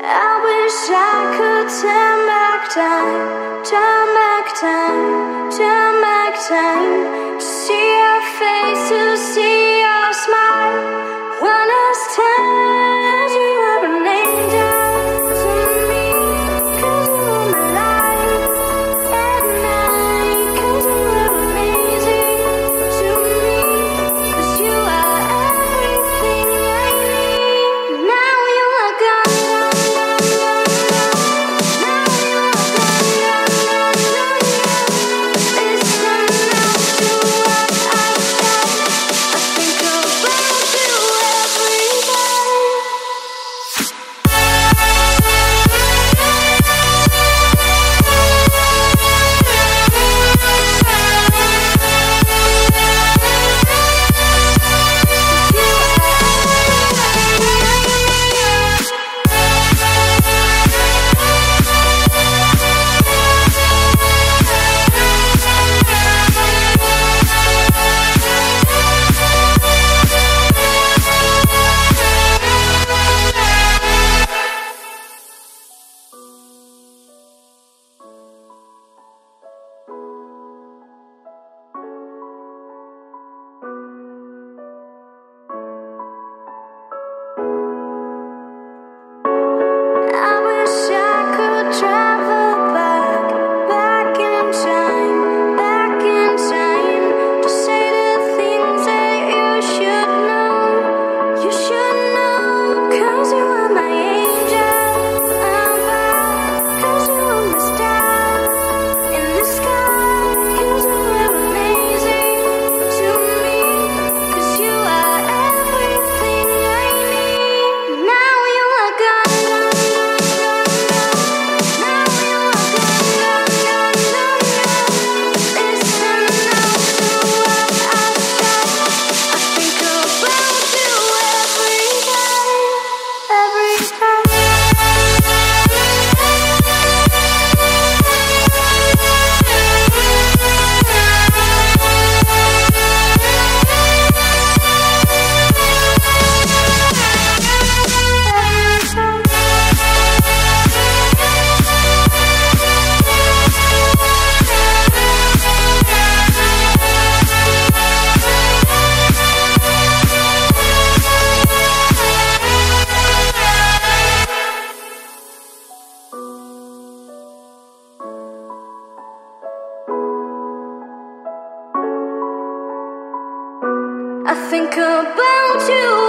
I wish I could turn back time, turn back time, turn back time, to see your face, to see your smile. One last time, you were an angel to me, 'cause you were my light at night, 'cause you were amazing to me, 'cause you are everything I need. Now you are gone. I think about you